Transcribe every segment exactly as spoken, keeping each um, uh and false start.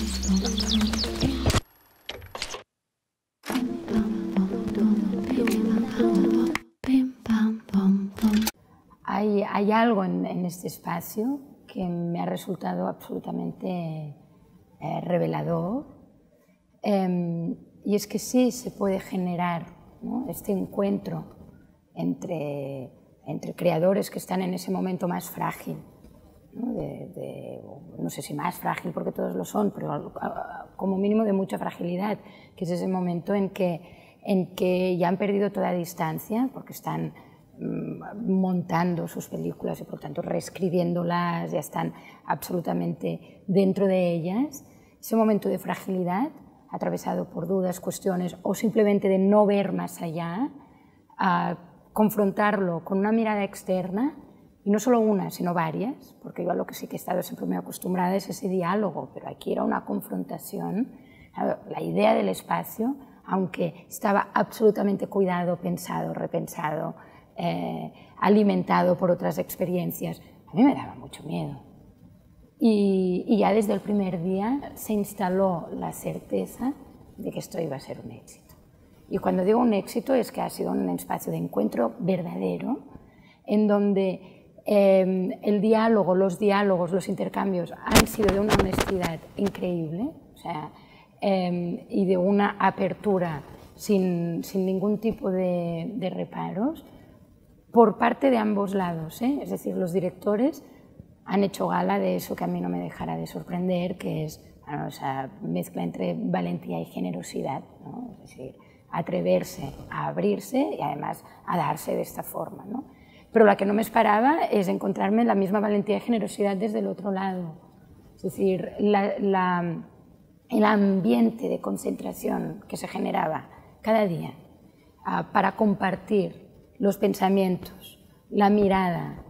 Hay, hay algo en, en este espacio que me ha resultado absolutamente eh, revelador, eh, y es que sí se puede generar, ¿no?, este encuentro entre, entre creadores que están en ese momento más frágil, ¿no? De, de, no sé si más frágil porque todos lo son, pero como mínimo de mucha fragilidad, que es ese momento en que, en que ya han perdido toda distancia porque están montando sus películas y por tanto reescribiéndolas, ya están absolutamente dentro de ellas. Ese momento de fragilidad, atravesado por dudas, cuestiones o simplemente de no ver más allá, a confrontarlo con una mirada externa, y no solo una, sino varias, porque yo a lo que sí que he estado siempre muy acostumbrada es ese diálogo, pero aquí era una confrontación. La idea del espacio, aunque estaba absolutamente cuidado, pensado, repensado, Eh, alimentado por otras experiencias, a mí me daba mucho miedo. Y, y ya desde el primer día se instaló la certeza de que esto iba a ser un éxito. Y cuando digo un éxito es que ha sido un espacio de encuentro verdadero, en donde eh, el diálogo, los diálogos, los intercambios han sido de una honestidad increíble, o sea, eh, y de una apertura sin, sin ningún tipo de, de reparos, por parte de ambos lados, ¿eh? Es decir, los directores han hecho gala de eso que a mí no me dejará de sorprender, que es, bueno, esa mezcla entre valentía y generosidad, ¿no? Es decir, atreverse a abrirse y además a darse de esta forma, ¿no? Pero la que no me esperaba es encontrarme la misma valentía y generosidad desde el otro lado. Es decir, la, la, el ambiente de concentración que se generaba cada día uh, para compartir los pensamientos, la mirada,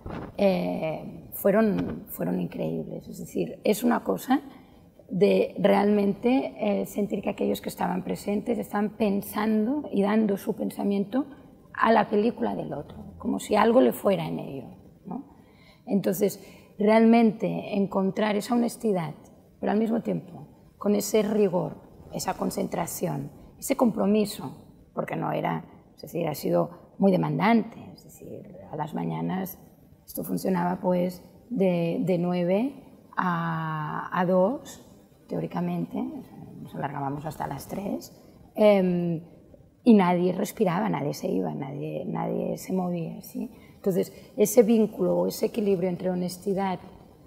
eh, fueron, fueron increíbles. Es decir, es una cosa de realmente eh, sentir que aquellos que estaban presentes estaban pensando y dando su pensamiento a la película del otro, como si algo le fuera en ello, ¿no? Entonces, realmente encontrar esa honestidad, pero al mismo tiempo con ese rigor, esa concentración, ese compromiso, porque no era, es decir, ha sido muy demandante, es decir, a las mañanas esto funcionaba pues de, de nueve a, a dos, teóricamente, nos alargábamos hasta las tres, eh, y nadie respiraba, nadie se iba, nadie, nadie se movía, ¿sí? Entonces, ese vínculo, ese equilibrio entre honestidad,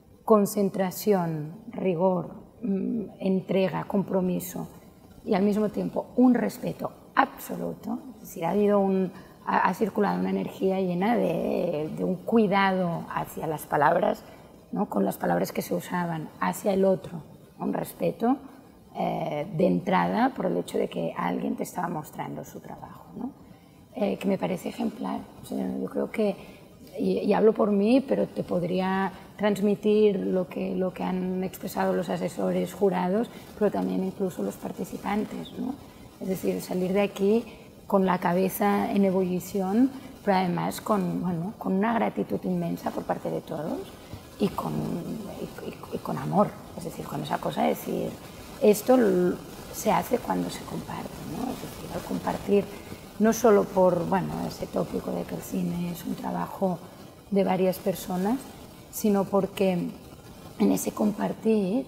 concentración, rigor, mmm, entrega, compromiso y al mismo tiempo un respeto absoluto, es decir, ha habido un ha circulado una energía llena de, de un cuidado hacia las palabras, ¿no?, con las palabras que se usaban, hacia el otro, un respeto eh, de entrada por el hecho de que alguien te estaba mostrando su trabajo, ¿no? Eh, que me parece ejemplar. O sea, yo creo que, y, y hablo por mí, pero te podría transmitir lo que, lo que han expresado los asesores, jurados, pero también incluso los participantes, ¿no? Es decir, salir de aquí con la cabeza en ebullición, pero además con, bueno, con una gratitud inmensa por parte de todos y con, y, y, y con amor, es decir, con esa cosa de decir, esto se hace cuando se comparte, ¿no? Es decir, al compartir, no solo por, bueno, ese tópico de que el cine es un trabajo de varias personas, sino porque en ese compartir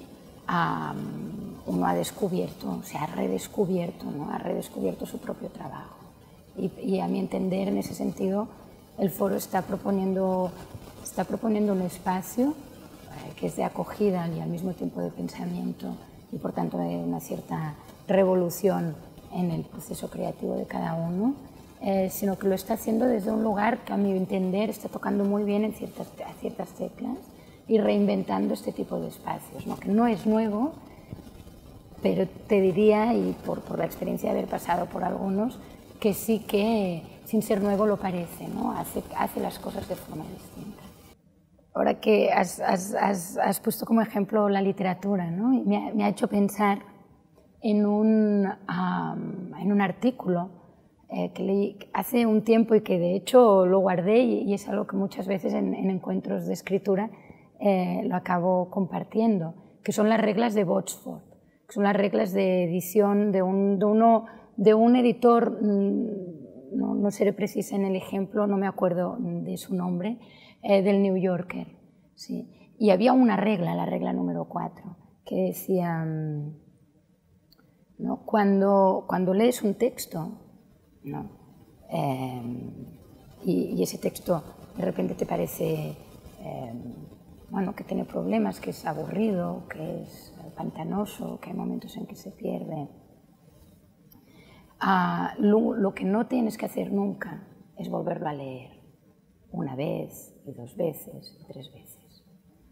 um, uno ha descubierto, se ha redescubierto, ¿no? Ha redescubierto su propio trabajo. Y, y a mi entender, en ese sentido, el foro está proponiendo, está proponiendo un espacio eh, que es de acogida y al mismo tiempo de pensamiento y por tanto de una cierta revolución en el proceso creativo de cada uno, eh, sino que lo está haciendo desde un lugar que a mi entender está tocando muy bien en ciertas, a ciertas teclas y reinventando este tipo de espacios, ¿no? Que no es nuevo, pero te diría, y por, por la experiencia de haber pasado por algunos, que sí que, sin ser nuevo, lo parece, ¿no? Hace, hace las cosas de forma distinta. Ahora que has, has, has, has puesto como ejemplo la literatura, ¿no? Y me, ha, me ha hecho pensar en un, um, en un artículo eh, que leí hace un tiempo y que de hecho lo guardé y, y es algo que muchas veces en, en encuentros de escritura eh, lo acabo compartiendo, que son las reglas de Botsford. son las reglas de edición de un, de uno, de un editor, no, no seré precisa en el ejemplo, no me acuerdo de su nombre, eh, del New Yorker. Sí. Y había una regla, la regla número cuatro, que decía, ¿no? cuando, cuando lees un texto, ¿no? eh, y, y ese texto de repente te parece eh, bueno, que tiene problemas, que es aburrido, que es pantanoso, que hay momentos en que se pierde, ah, lo, lo que no tienes que hacer nunca es volverlo a leer una vez, y dos veces, y tres veces.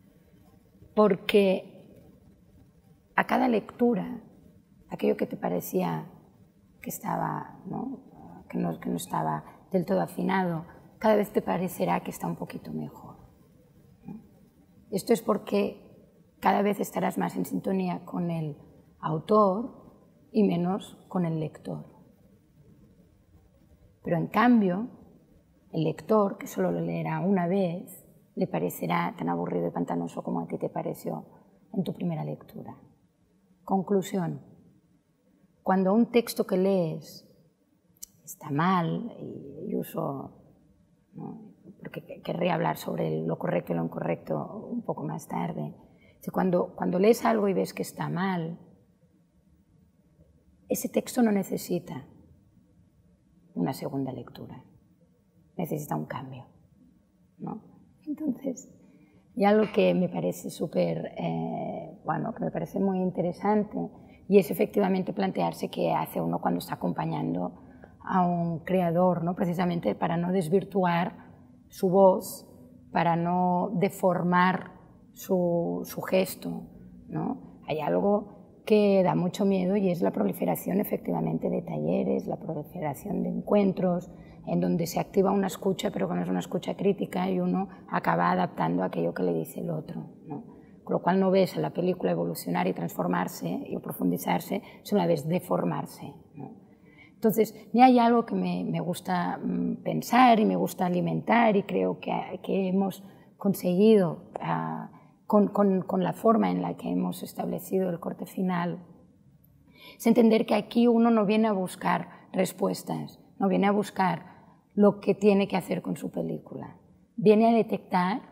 Porque a cada lectura, aquello que te parecía que estaba, ¿no? Que no, que no estaba del todo afinado, cada vez te parecerá que está un poquito mejor, ¿no? Esto es porque cada vez estarás más en sintonía con el autor y menos con el lector. Pero en cambio, el lector, que solo lo leerá una vez, le parecerá tan aburrido y pantanoso como a ti te pareció en tu primera lectura. Conclusión: cuando un texto que lees está mal, y uso, ¿no? porque querría hablar sobre lo correcto y lo incorrecto un poco más tarde, cuando, cuando lees algo y ves que está mal, ese texto no necesita una segunda lectura, necesita un cambio, ¿no? Entonces, y algo que me parece súper, eh, bueno, que me parece muy interesante, y es efectivamente plantearse qué hace uno cuando está acompañando a un creador, ¿no? Precisamente para no desvirtuar su voz, para no deformar su, su gesto, ¿no? Hay algo que da mucho miedo y es la proliferación efectivamente de talleres, la proliferación de encuentros en donde se activa una escucha, pero que no es una escucha crítica, y uno acaba adaptando aquello que le dice el otro, ¿no? Con lo cual no ves a la película evolucionar y transformarse y profundizarse, sino la ves deformarse, ¿no? Entonces, ni hay algo que me, me gusta pensar y me gusta alimentar, y creo que, que hemos conseguido uh, con, con, con la forma en la que hemos establecido el corte final, es entender que aquí uno no viene a buscar respuestas, no viene a buscar lo que tiene que hacer con su película, viene a detectar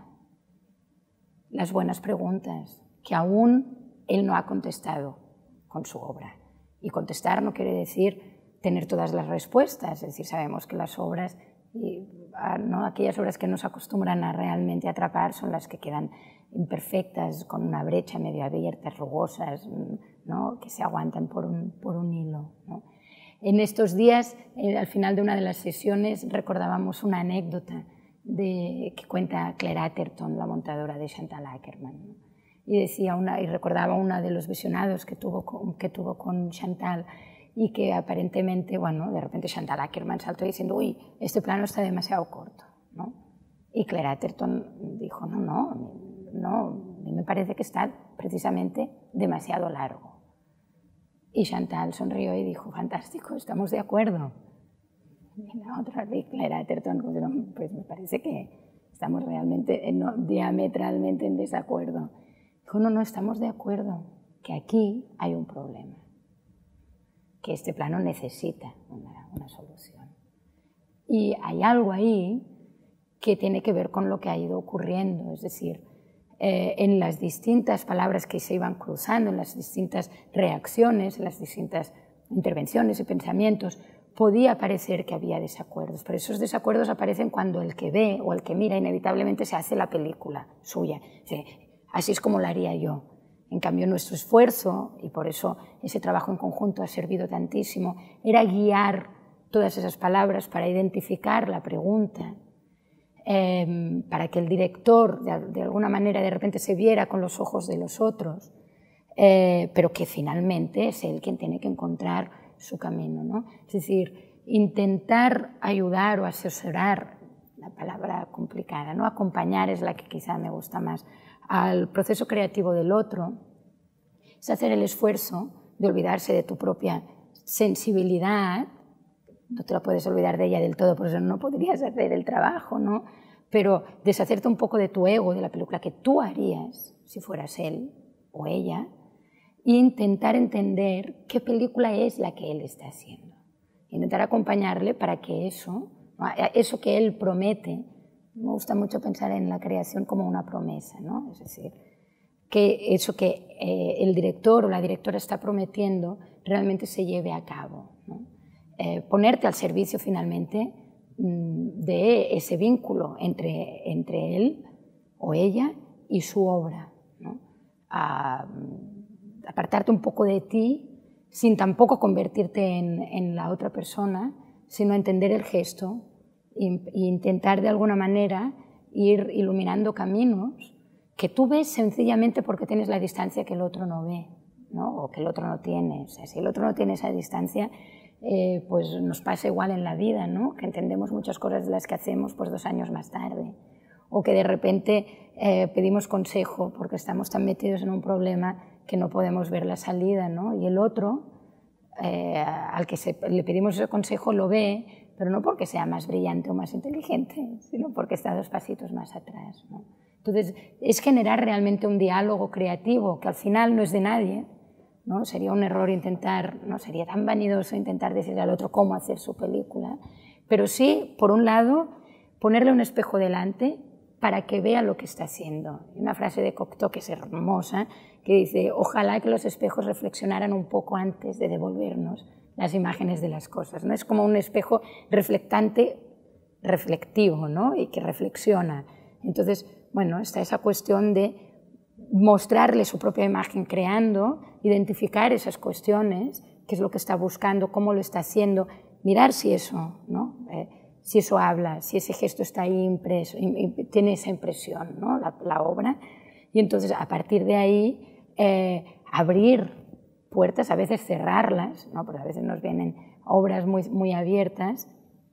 las buenas preguntas que aún él no ha contestado con su obra. Y contestar no quiere decir tener todas las respuestas, es decir, sabemos que las obras, y, ¿no? aquellas obras que nos acostumbran a realmente atrapar son las que quedan imperfectas, con una brecha medio abierta, rugosas, ¿no? que se aguantan por un, por un hilo, ¿no? En estos días, eh, al final de una de las sesiones, recordábamos una anécdota de, que cuenta Claire Atherton, la montadora de Chantal Akerman, ¿no? y, decía una, y recordaba uno de los visionados que tuvo con, que tuvo con Chantal, y que aparentemente, bueno, de repente Chantal Akerman saltó diciendo, uy, este plano está demasiado corto, ¿no? Y Claire Atherton dijo, no, no, no, a mí me parece que está precisamente demasiado largo. Y Chantal sonrió y dijo, fantástico, estamos de acuerdo. Y la otra, Claire Atherton, pues me parece que estamos realmente, no, diametralmente en desacuerdo. Dijo, no, no, estamos de acuerdo, que aquí hay un problema, que este plano necesita una, una solución. Y hay algo ahí que tiene que ver con lo que ha ido ocurriendo, es decir, eh, en las distintas palabras que se iban cruzando, en las distintas reacciones, en las distintas intervenciones y pensamientos, podía parecer que había desacuerdos, pero esos desacuerdos aparecen cuando el que ve o el que mira inevitablemente se hace la película suya. Sí, así es como la haría yo. En cambio, nuestro esfuerzo, y por eso ese trabajo en conjunto ha servido tantísimo, era guiar todas esas palabras para identificar la pregunta, eh, para que el director de, de alguna manera de repente se viera con los ojos de los otros, eh, pero que finalmente es él quien tiene que encontrar su camino, ¿no? Es decir, intentar ayudar o asesorar, la palabra complicada, ¿no? Acompañar es la que quizá me gusta más, al proceso creativo del otro, es hacer el esfuerzo de olvidarse de tu propia sensibilidad. No te la puedes olvidar de ella del todo, por eso no podrías hacer el trabajo, ¿no? Pero deshacerte un poco de tu ego, de la película que tú harías si fueras él o ella, e intentar entender qué película es la que él está haciendo. Intentar acompañarle para que eso, eso que él promete, me gusta mucho pensar en la creación como una promesa, ¿no? Es decir, que eso que eh, el director o la directora está prometiendo realmente se lleve a cabo, ¿no? Eh, ponerte al servicio finalmente mmm, de ese vínculo entre, entre él o ella y su obra, ¿no? A, apartarte un poco de ti sin tampoco convertirte en, en la otra persona, sino entender el gesto e intentar de alguna manera ir iluminando caminos que tú ves sencillamente porque tienes la distancia que el otro no ve, ¿no? O que el otro no tiene. O sea, si el otro no tiene esa distancia, eh, pues nos pasa igual en la vida, ¿no? Que entendemos muchas cosas de las que hacemos pues, dos años más tarde. O que de repente eh, pedimos consejo porque estamos tan metidos en un problema que no podemos ver la salida, ¿no? Y el otro, eh, al que se, le pedimos ese consejo, lo ve, pero no porque sea más brillante o más inteligente, sino porque está dos pasitos más atrás, ¿no? Entonces, es generar realmente un diálogo creativo que al final no es de nadie, ¿no? Sería un error intentar, no sería tan vanidoso intentar decirle al otro cómo hacer su película, pero sí, por un lado, ponerle un espejo delante para que vea lo que está haciendo. Una frase de Cocteau que es hermosa, que dice, ojalá que los espejos reflexionaran un poco antes de devolvernos las imágenes de las cosas, ¿no? Es como un espejo reflectante, reflectivo, ¿no? Y que reflexiona. Entonces, bueno, está esa cuestión de mostrarle su propia imagen creando, identificar esas cuestiones, qué es lo que está buscando, cómo lo está haciendo, mirar si eso, ¿no? Eh, si eso habla, si ese gesto está ahí impreso, tiene esa impresión, ¿no? la, la obra, y entonces a partir de ahí eh, abrir puertas, a veces cerrarlas, ¿no? Porque a veces nos vienen obras muy, muy abiertas,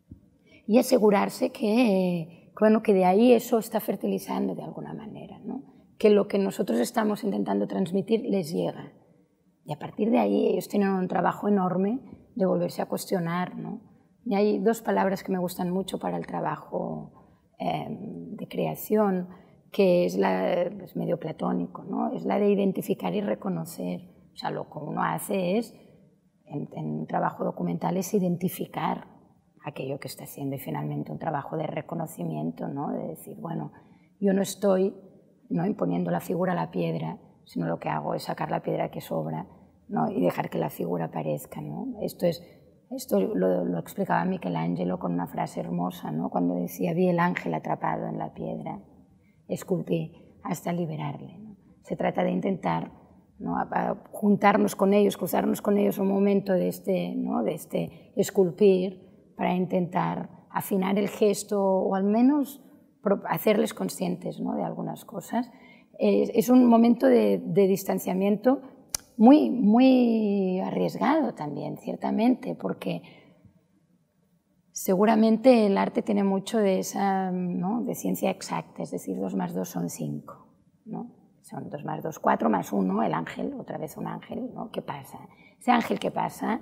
y asegurarse que, bueno, que de ahí eso está fertilizando de alguna manera, ¿no? Que lo que nosotros estamos intentando transmitir les llega. Y a partir de ahí ellos tienen un trabajo enorme de volverse a cuestionar, ¿no? Y hay dos palabras que me gustan mucho para el trabajo eh, de creación, que es, la, es medio platónico, ¿no? Es la de identificar y reconocer. O sea, lo que uno hace es, en, en un trabajo documental, es identificar aquello que está haciendo y finalmente un trabajo de reconocimiento, ¿no? De decir, bueno, yo no estoy, ¿no?, imponiendo la figura a la piedra, sino lo que hago es sacar la piedra que sobra, ¿no? Y dejar que la figura aparezca, ¿no? Esto es... Esto lo, lo explicaba Michelangelo con una frase hermosa, ¿no? Cuando decía, vi el ángel atrapado en la piedra, esculpí hasta liberarle, ¿no? Se trata de intentar, ¿no?, a, a juntarnos con ellos, cruzarnos con ellos un momento de este, ¿no?, de este esculpir para intentar afinar el gesto o al menos hacerles conscientes, ¿no?, de algunas cosas. Es, es un momento de, de distanciamiento Muy, muy arriesgado también, ciertamente, porque seguramente el arte tiene mucho de esa, ¿no?, de ciencia exacta, es decir, dos más dos son cinco, ¿no? Son dos más dos, cuatro más uno, el ángel, otra vez un ángel, ¿no? ¿Qué pasa? Ese ángel que pasa,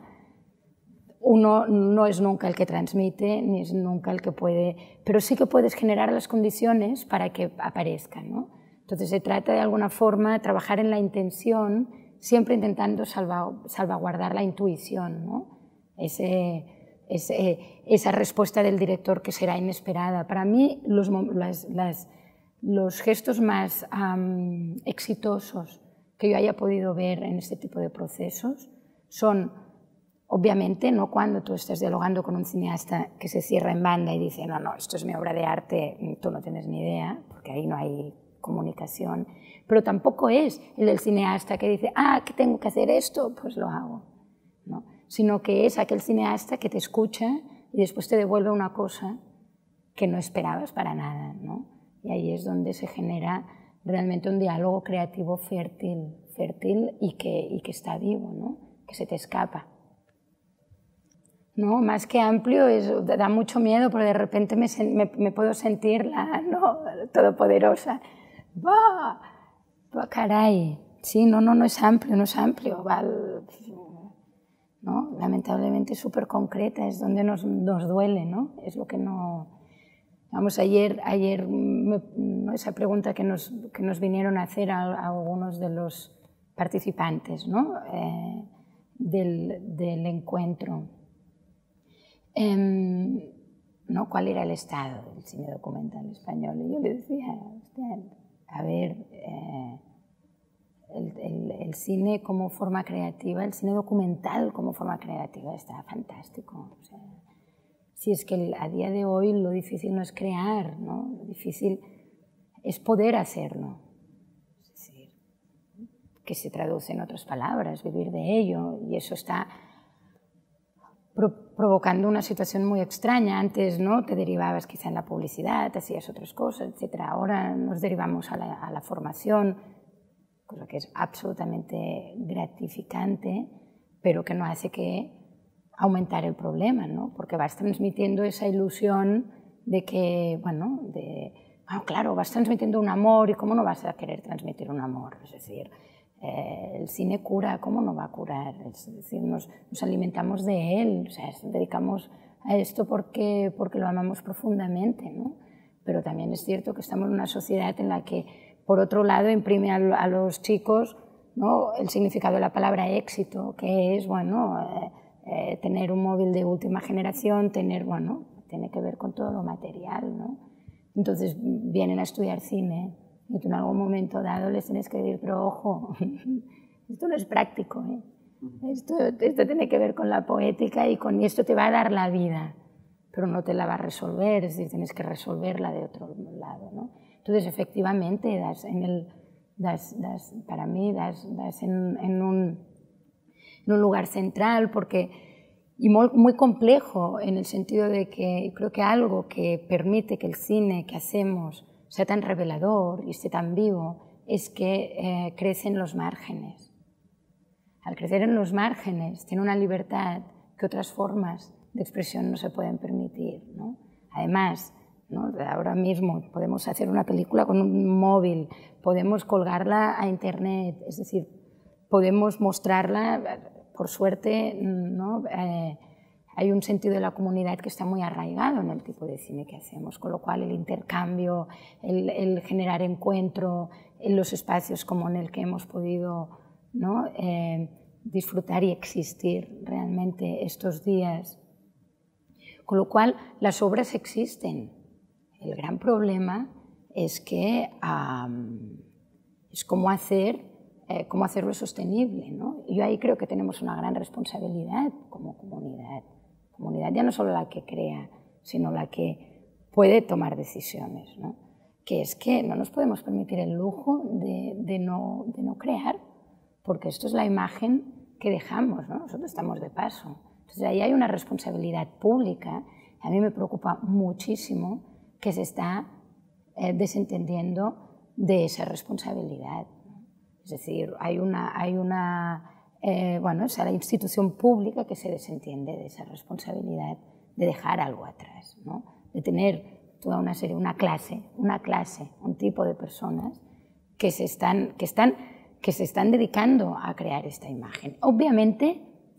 uno no es nunca el que transmite, ni es nunca el que puede, pero sí que puedes generar las condiciones para que aparezca, ¿no? Entonces se trata de alguna forma de trabajar en la intención, siempre intentando salva, salvaguardar la intuición, ¿no? Ese, ese, esa respuesta del director que será inesperada. Para mí, los, las, las, los gestos más um, exitosos que yo haya podido ver en este tipo de procesos son, obviamente, no cuando tú estás dialogando con un cineasta que se cierra en banda y dice, no, no, esto es mi obra de arte, tú no tienes ni idea, porque ahí no hay comunicación, pero tampoco es el del cineasta que dice, ah, que tengo que hacer esto, pues lo hago, ¿no? Sino que es aquel cineasta que te escucha y después te devuelve una cosa que no esperabas para nada, ¿no? Y ahí es donde se genera realmente un diálogo creativo fértil, fértil y que, y que está vivo, ¿no? Que se te escapa. ¿No? Más que amplio, es, da mucho miedo, porque de repente me, me, me puedo sentir la, ¿no?, todopoderosa. ¡Bah! ¡Bah, caray! Sí, no, no, no es amplio, no es amplio. Va al, ¿no? Lamentablemente es súper concreta, es donde nos, nos duele, ¿no? Es lo que no... Vamos, ayer, ayer me, esa pregunta que nos, que nos vinieron a hacer a, a algunos de los participantes, ¿no? eh, del, del encuentro. Eh, ¿no? ¿Cuál era el estado del cine documental español? Y yo le decía, a ver, eh, el, el, el cine como forma creativa, el cine documental como forma creativa está fantástico. O sea, si es que a día de hoy lo difícil no es crear, ¿no? Lo difícil es poder hacerlo. Es decir, que se traduce en otras palabras, vivir de ello, y eso está pro provocando una situación muy extraña. Antes, ¿no?, te derivabas quizá en la publicidad, hacías otras cosas, etcétera. Ahora nos derivamos a la, a la formación, cosa que es absolutamente gratificante, pero que no hace que aumentar el problema, ¿no? Porque vas transmitiendo esa ilusión de que, bueno, de, bueno, claro, vas transmitiendo un amor, y ¿cómo no vas a querer transmitir un amor? Es decir, Eh, el cine cura, ¿cómo no va a curar? Es decir, nos, nos alimentamos de él, o sea, nos dedicamos a esto porque, porque lo amamos profundamente, ¿no? Pero también es cierto que estamos en una sociedad en la que, por otro lado, imprime a, a los chicos, ¿no?, el significado de la palabra éxito, que es, bueno, eh, eh, tener un móvil de última generación, tener, bueno, tiene que ver con todo lo material, ¿no? Entonces vienen a estudiar cine, y tú en algún momento dado les tienes que decir, pero ojo, esto no es práctico, ¿eh? esto, esto tiene que ver con la poética y con y esto te va a dar la vida, pero no te la va a resolver, es decir, tienes que resolverla de otro lado, ¿no? Entonces, efectivamente, das en el, das, das, para mí das, das en, en, un, en un lugar central, porque, y muy, muy complejo, en el sentido de que creo que algo que permite que el cine que hacemos sea tan revelador y esté tan vivo, es que eh, crece en los márgenes. Al crecer en los márgenes tiene una libertad que otras formas de expresión no se pueden permitir, ¿no? Además, ¿no?, ahora mismo podemos hacer una película con un móvil, podemos colgarla a internet, es decir, podemos mostrarla, por suerte, ¿no? Eh, hay un sentido de la comunidad que está muy arraigado en el tipo de cine que hacemos, con lo cual el intercambio, el, el generar encuentro en los espacios como en el que hemos podido, ¿no?, eh, disfrutar y existir realmente estos días. Con lo cual las obras existen. El gran problema es que um, es cómo hacer, eh, cómo hacerlo sostenible, ¿no? Yo ahí creo que tenemos una gran responsabilidad como comunidad. Comunidad ya no solo la que crea, sino la que puede tomar decisiones, ¿no? Que es que no nos podemos permitir el lujo de, de, no, de no crear, porque esto es la imagen que dejamos, ¿no? Nosotros estamos de paso. Entonces ahí hay una responsabilidad pública. A mí me preocupa muchísimo que se está eh, desentendiendo de esa responsabilidad, ¿no? Es decir, hay una... Hay una Eh, bueno, es a la institución pública que se desentiende de esa responsabilidad de dejar algo atrás, ¿no? De tener toda una serie, una clase, una clase, un tipo de personas que se están, que están, que se están dedicando a crear esta imagen. Obviamente,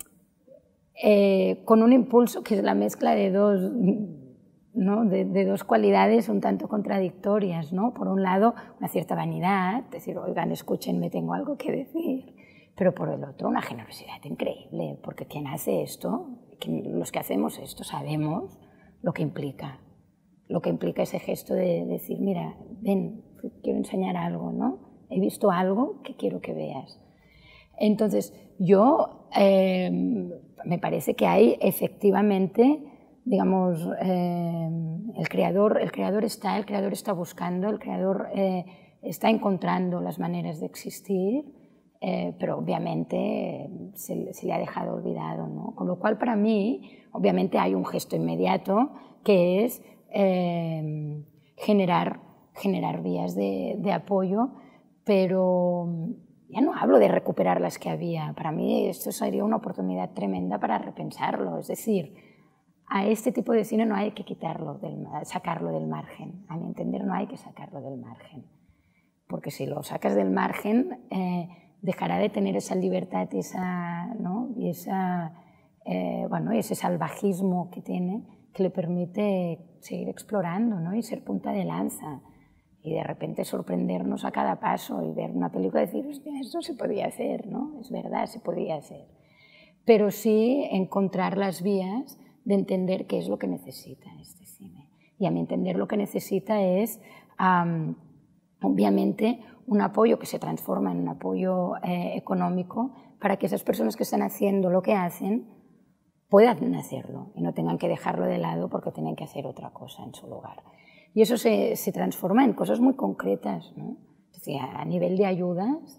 eh, con un impulso que es la mezcla de dos, ¿no?, de, de dos cualidades un tanto contradictorias, ¿no? Por un lado, una cierta vanidad, decir, oigan, escúchenme, tengo algo que decir. Pero por el otro, una generosidad increíble, porque quien hace esto, los que hacemos esto, sabemos lo que implica, lo que implica ese gesto de decir, mira, ven, quiero enseñar algo, ¿no? He visto algo que quiero que veas. Entonces, yo, eh, me parece que hay efectivamente, digamos, eh, el creador, el creador está, el creador está buscando, el creador eh, está encontrando las maneras de existir. Eh, pero obviamente eh, se, se le ha dejado olvidado, ¿no? Con lo cual, para mí, obviamente hay un gesto inmediato que es eh, generar, generar vías de, de apoyo, pero ya no hablo de recuperar las que había. Para mí esto sería una oportunidad tremenda para repensarlo. Es decir, a este tipo de cine no hay que quitarlo, del, sacarlo del margen. A mi entender, no hay que sacarlo del margen. Porque si lo sacas del margen, eh, dejará de tener esa libertad y, esa, ¿no?, y esa, eh, bueno, ese salvajismo que tiene, que le permite seguir explorando, ¿no?, y ser punta de lanza. y de repente sorprendernos a cada paso y ver una película y decir, hostia, esto se podía hacer, ¿no? Es verdad, se podía hacer. Pero sí encontrar las vías de entender qué es lo que necesita este cine. Y a mi entender lo que necesita es, um, obviamente, un apoyo que se transforma en un apoyo eh, económico para que esas personas que están haciendo lo que hacen puedan hacerlo y no tengan que dejarlo de lado porque tienen que hacer otra cosa en su lugar. Y eso se, se transforma en cosas muy concretas, ¿no? Es decir, a nivel de ayudas,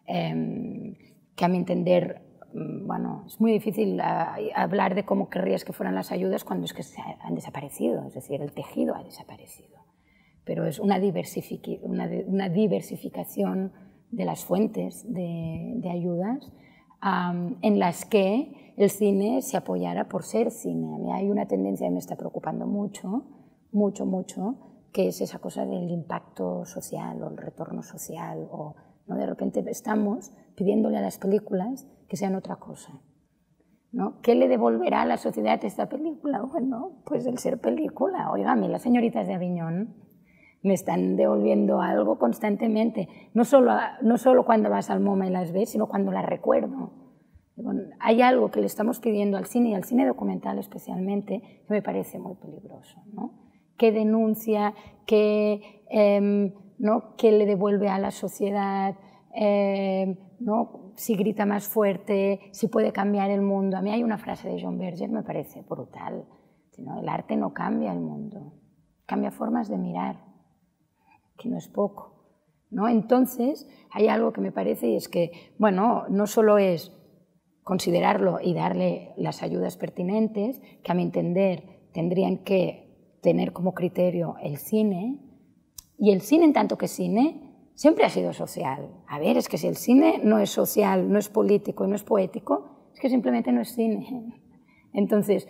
eh, que a mi entender, bueno, es muy difícil a, a hablar de cómo querrías que fueran las ayudas cuando es que se han desaparecido, es decir, el tejido ha desaparecido. Pero es una, diversific una, una diversificación de las fuentes de, de ayudas um, en las que el cine se apoyara por ser cine. A mí hay una tendencia que me está preocupando mucho, mucho, mucho, que es esa cosa del impacto social o el retorno social. O, ¿no? De repente estamos pidiéndole a las películas que sean otra cosa, ¿no? ¿Qué le devolverá a la sociedad esta película? Bueno, pues el ser película. Óigame, Las señoritas de Aviñón me están devolviendo algo constantemente, no solo, no solo cuando vas al MoMA y las ves, sino cuando las recuerdo. Bueno, hay algo que le estamos pidiendo al cine y al cine documental especialmente que me parece muy peligroso, ¿no? ¿Qué denuncia, qué, eh, ¿no? qué le devuelve a la sociedad? Eh, ¿no? Si grita más fuerte, si puede cambiar el mundo. A mí hay una frase de John Berger que me parece brutal, ¿no? El arte no cambia el mundo, cambia formas de mirar, que no es poco, ¿no? Entonces, hay algo que me parece y es que, bueno, no solo es considerarlo y darle las ayudas pertinentes, que a mi entender tendrían que tener como criterio el cine, y el cine en tanto que cine siempre ha sido social. A ver, es que si el cine no es social, no es político y no es poético, es que simplemente no es cine. Entonces,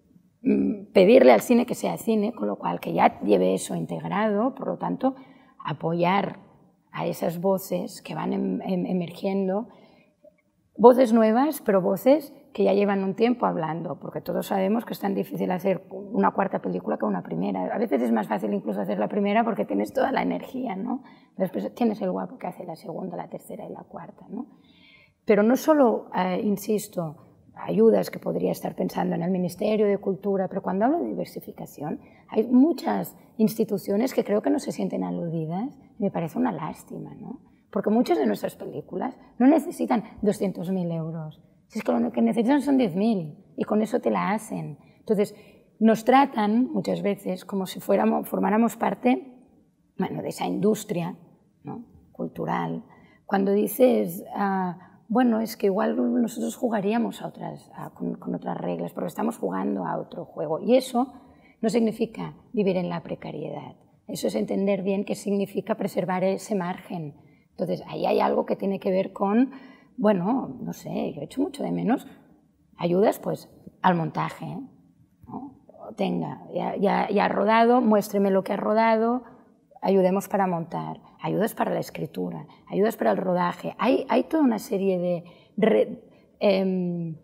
pedirle al cine que sea cine, con lo cual que ya lleve eso integrado, por lo tanto, apoyar a esas voces que van em, em, emergiendo, voces nuevas, pero voces que ya llevan un tiempo hablando, porque todos sabemos que es tan difícil hacer una cuarta película que una primera. A veces es más fácil incluso hacer la primera porque tienes toda la energía, ¿no? Después tienes el guapo que hace la segunda, la tercera y la cuarta, ¿no? Pero no solo, eh, insisto, ayudas que podría estar pensando en el Ministerio de Cultura, pero cuando hablo de diversificación, hay muchas instituciones que creo que no se sienten aludidas, y me parece una lástima, ¿no? Porque muchas de nuestras películas no necesitan doscientos mil euros, si es que lo que necesitan son diez mil, y con eso te la hacen. Entonces, nos tratan muchas veces como si fuéramos, formáramos parte, bueno, de esa industria, ¿no? Cultural. Cuando dices, uh, bueno, es que igual nosotros jugaríamos a otras, a, con, con otras reglas, porque estamos jugando a otro juego. Y eso no significa vivir en la precariedad. Eso es entender bien qué significa preservar ese margen. Entonces, ahí hay algo que tiene que ver con, bueno, no sé, yo he hecho mucho de menos ayudas pues al montaje, ¿no? Tenga, ya, ya, ya ha rodado, muéstreme lo que ha rodado, ayudemos para montar, ayudas para la escritura, ayudas para el rodaje. Hay, hay toda una serie de, re, eh,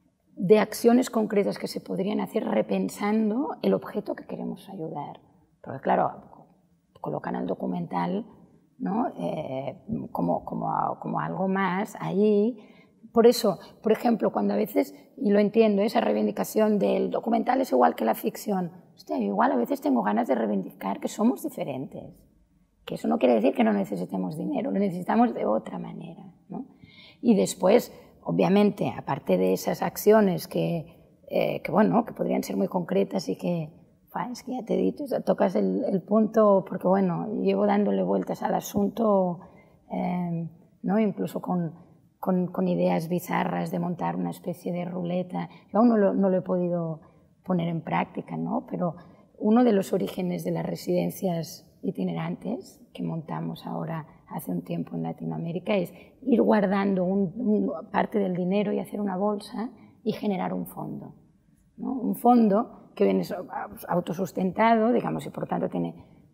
de acciones concretas que se podrían hacer repensando el objeto que queremos ayudar. Porque claro, colocan el documental, ¿no? eh, como, como, como algo más ahí. Por eso, por ejemplo, cuando a veces, y lo entiendo, esa reivindicación del documental es igual que la ficción, hostia, igual a veces tengo ganas de reivindicar que somos diferentes, que eso no quiere decir que no necesitemos dinero, lo necesitamos de otra manera, ¿no? Y después, obviamente, aparte de esas acciones que, eh, que, bueno, que podrían ser muy concretas y que, es que ya te he dicho, o sea, tocas el, el punto, porque bueno, llevo dándole vueltas al asunto, eh, ¿no? Incluso con, con, con ideas bizarras de montar una especie de ruleta. Yo aún no lo, no lo he podido poner en práctica, ¿no? Pero uno de los orígenes de las residencias itinerantes que montamos ahora hace un tiempo en Latinoamérica es ir guardando un, un, parte del dinero y hacer una bolsa y generar un fondo, ¿no? Un fondo que viene autosustentado, digamos, y por tanto tiene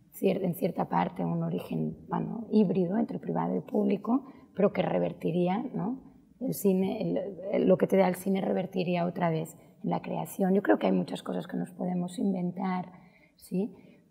en cierta parte un origen, bueno, híbrido entre privado y público, pero que revertiría, ¿no? El cine, el, el, lo que te da el cine revertiría otra vez en la creación. Yo creo que hay muchas cosas que nos podemos inventar, ¿sí?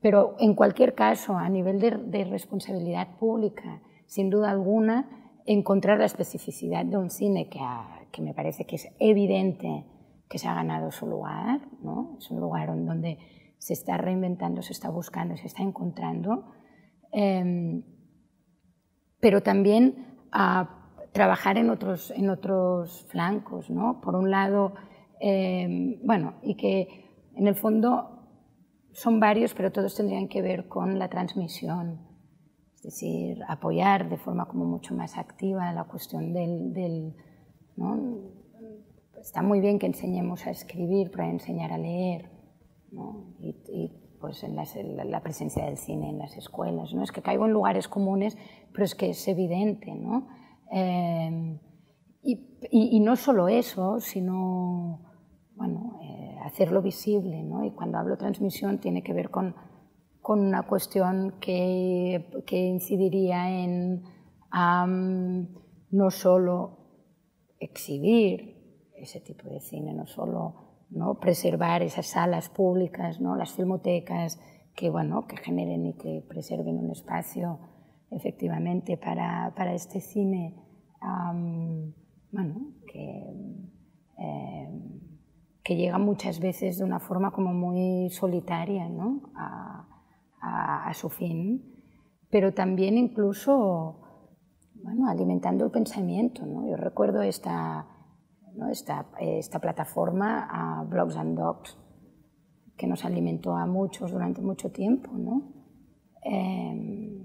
Pero en cualquier caso, a nivel de, de responsabilidad pública, sin duda alguna, encontrar la especificidad de un cine que, ha, que me parece que es evidente que se ha ganado su lugar, ¿no? Es un lugar en donde se está reinventando, se está buscando, se está encontrando, eh, pero también a trabajar en otros, en otros flancos, ¿no? Por un lado, eh, bueno, y que en el fondo son varios, pero todos tendrían que ver con la transmisión, es decir, apoyar de forma como mucho más activa la cuestión del, del ¿no? Está muy bien que enseñemos a escribir, pero hay que enseñar a leer, ¿no? y, y pues en las, en la presencia del cine en las escuelas, ¿no? Es que caigo en lugares comunes, pero es que es evidente, ¿no? Eh, y, y, y no solo eso, sino bueno, eh, hacerlo visible, ¿no? Y cuando hablo transmisión tiene que ver con, con una cuestión que, que incidiría en um, no solo exhibir ese tipo de cine, no solo, ¿no?, preservar esas salas públicas, ¿no?, las filmotecas que, bueno, que generen y que preserven un espacio efectivamente para, para este cine, um, bueno, que, eh, que llega muchas veces de una forma como muy solitaria, ¿no?, a, a, a su fin, pero también incluso, bueno, alimentando el pensamiento, ¿no? Yo recuerdo esta, ¿no?, esta, esta plataforma, uh, Blogs and Dogs, que nos alimentó a muchos durante mucho tiempo, ¿no? Eh,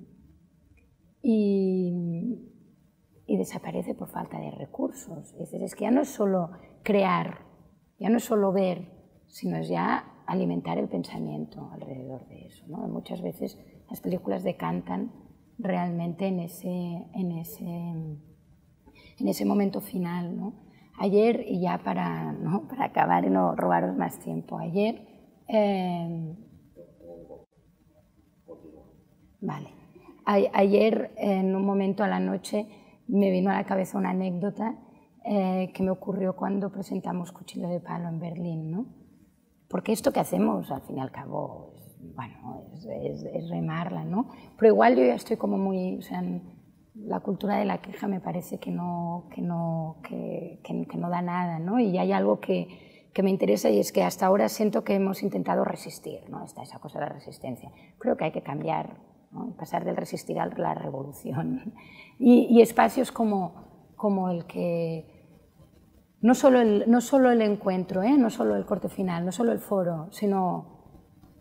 y, y desaparece por falta de recursos. Es decir, es que ya no es solo crear, ya no es solo ver, sino es ya alimentar el pensamiento alrededor de eso, ¿no? Muchas veces las películas decantan realmente en ese, en ese, en ese momento final, ¿no? Ayer, y ya para, ¿no?, para acabar y no robaros más tiempo, ayer... Eh, vale. A, ayer, en un momento a la noche, me vino a la cabeza una anécdota eh, que me ocurrió cuando presentamos Cuchillo de Palo en Berlín, ¿no? Porque esto que hacemos, al fin y al cabo, es, bueno, es, es, es remarla, ¿no? Pero igual yo ya estoy como muy... O sea, la cultura de la queja me parece que no, que no, que, que, que no da nada, ¿no? Y hay algo que, que me interesa, y es que hasta ahora siento que hemos intentado resistir, ¿no? Está esa cosa de la resistencia. Creo que hay que cambiar, ¿no?, pasar del resistir a la revolución. Y, y espacios como, como el que... No solo el, no solo el encuentro, ¿eh?, no solo el corte final, no solo el foro, sino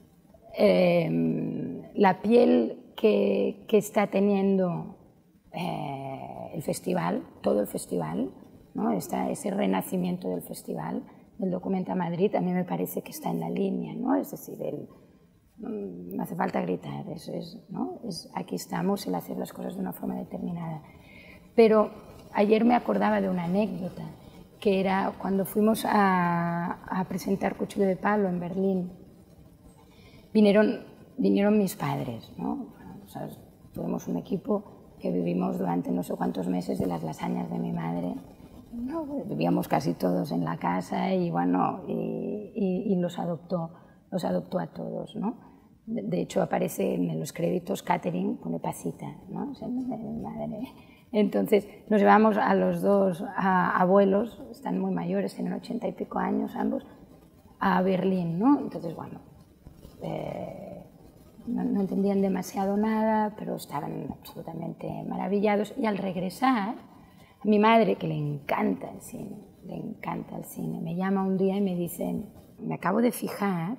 eh, la piel que, que está teniendo eh, el festival, todo el festival, ¿no?, Está ese renacimiento del festival, del Documenta Madrid, a mí me parece que está en la línea, ¿no? Es decir, el, no hace falta gritar, es, es, ¿no? es, aquí estamos, el hacer las cosas de una forma determinada. Pero ayer me acordaba de una anécdota, que era cuando fuimos a, a presentar Cuchillo de Palo en Berlín. Vinieron, vinieron mis padres, ¿no? O sea, tuvimos un equipo que vivimos durante no sé cuántos meses de las lasañas de mi madre. No, vivíamos casi todos en la casa y, bueno, y, y, y los adoptó, los adoptó a todos, ¿no? De, de hecho, aparece en los créditos catering, pone Pasita, ¿no? O sea, mi madre. Entonces, nos llevamos a los dos a, abuelos, están muy mayores, tienen ochenta y pico años ambos, a Berlín, ¿no? Entonces, bueno, eh, no, no entendían demasiado nada, pero estaban absolutamente maravillados. Y al regresar, a mi madre, que le encanta el cine, le encanta el cine, me llama un día y me dice, me acabo de fijar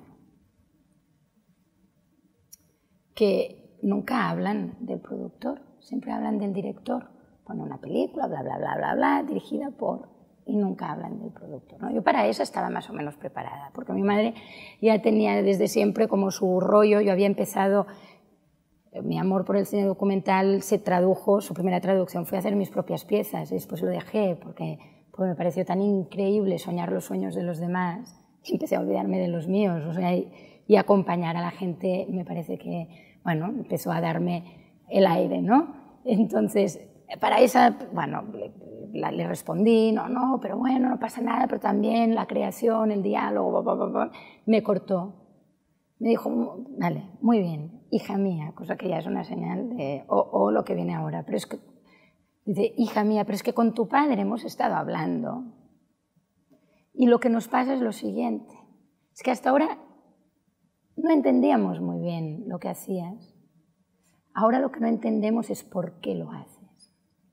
que nunca hablan del productor, siempre hablan del director. Pone una película, bla, bla, bla, bla, bla, dirigida por... y nunca hablan del productor, ¿no? Yo para eso estaba más o menos preparada, porque mi madre ya tenía desde siempre como su rollo. Yo había empezado, mi amor por el cine documental se tradujo, su primera traducción fue hacer mis propias piezas, y después lo dejé porque, porque me pareció tan increíble soñar los sueños de los demás, y empecé a olvidarme de los míos, o sea, y, y acompañar a la gente me parece que, bueno, empezó a darme el aire, ¿no? Entonces, para esa, bueno, le, le respondí, no, no, pero bueno, no pasa nada, pero también la creación, el diálogo, bla, bla, bla, me cortó. Me dijo, vale, muy bien, hija mía, cosa que ya es una señal de, o, o lo que viene ahora, pero es que, dice, hija mía, pero es que con tu padre hemos estado hablando y lo que nos pasa es lo siguiente, es que hasta ahora no entendíamos muy bien lo que hacías, ahora lo que no entendemos es por qué lo haces.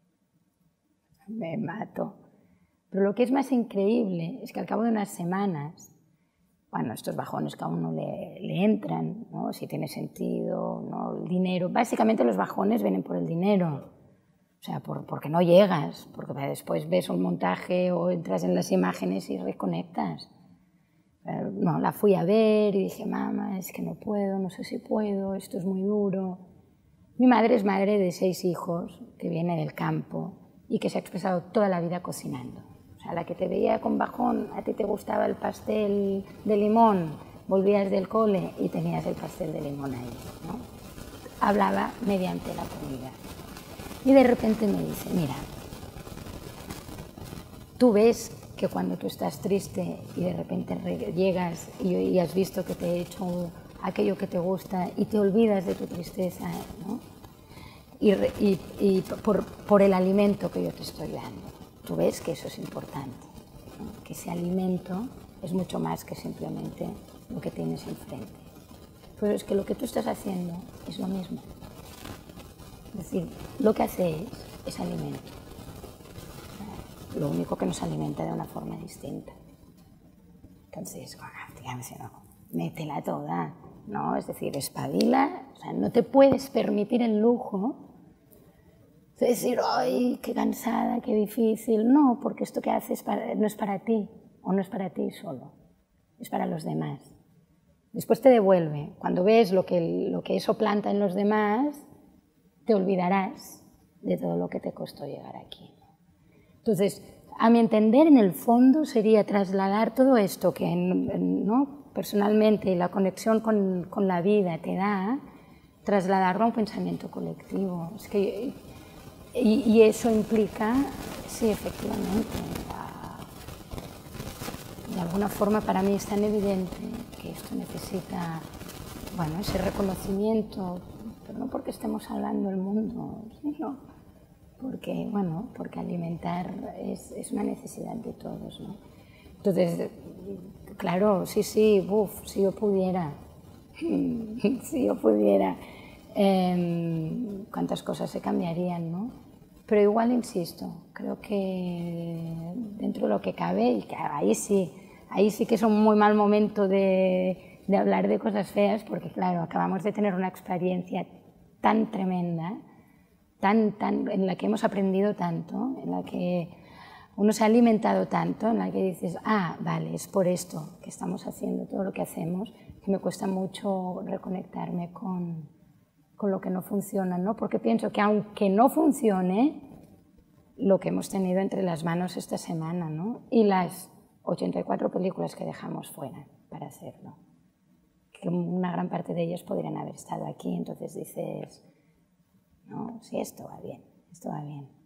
Me mato. Pero lo que es más increíble es que al cabo de unas semanas, bueno, estos bajones que a uno le, le entran, ¿no? Si tiene sentido, ¿no? El dinero. Básicamente los bajones vienen por el dinero, o sea, por, porque no llegas, porque después ves un montaje o entras en las imágenes y reconectas. Pero no, la fui a ver y dije, mamá, es que no puedo, no sé si puedo, esto es muy duro. Mi madre es madre de seis hijos, que viene del campo y que se ha expresado toda la vida cocinando. A la que te veía con bajón, a ti te gustaba el pastel de limón, volvías del cole y tenías el pastel de limón ahí, ¿no? Hablaba mediante la comida. Y de repente me dice, mira, tú ves que cuando tú estás triste y de repente llegas y, y has visto que te he hecho aquello que te gusta y te olvidas de tu tristeza, ¿no? Y, y, y por, por el alimento que yo te estoy dando. Tú ves que eso es importante, ¿no? Que ese alimento es mucho más que simplemente lo que tienes enfrente. Pero es que lo que tú estás haciendo es lo mismo. Es decir, lo que hacéis es alimento. Lo único que nos alimenta de una forma distinta. Entonces, digamos, no, métela toda, ¿no? Es decir, espabila, o sea, no te puedes permitir el lujo de decir, ¡ay, qué cansada, qué difícil! No, porque esto que haces para, no es para ti, o no es para ti solo, es para los demás. Después te devuelve. Cuando ves lo que, lo que eso planta en los demás, te olvidarás de todo lo que te costó llegar aquí. Entonces, a mi entender, en el fondo sería trasladar todo esto que, ¿no? Personalmente y la conexión con, con la vida te da, trasladarlo a un pensamiento colectivo. Es que, y, y eso implica, sí, efectivamente, la, de alguna forma para mí es tan evidente que esto necesita, bueno, ese reconocimiento, pero no porque estemos hablando del mundo, sino porque, bueno, porque alimentar es, es una necesidad de todos, ¿no? Entonces, claro, sí, sí, buf, si yo pudiera, si yo pudiera, eh, cuántas cosas se cambiarían, ¿no? Pero igual, insisto, creo que dentro de lo que cabe, y que ahí sí, ahí sí que es un muy mal momento de, de hablar de cosas feas, porque claro, acabamos de tener una experiencia tan tremenda, tan, tan, en la que hemos aprendido tanto, en la que uno se ha alimentado tanto, en la que dices, ah, vale, es por esto que estamos haciendo todo lo que hacemos, que me cuesta mucho reconectarme con, con lo que no funciona, ¿no? Porque pienso que aunque no funcione, lo que hemos tenido entre las manos esta semana, ¿no? Y las ochenta y cuatro películas que dejamos fuera para hacerlo, que una gran parte de ellas podrían haber estado aquí, entonces dices, no, sí, esto va bien, esto va bien.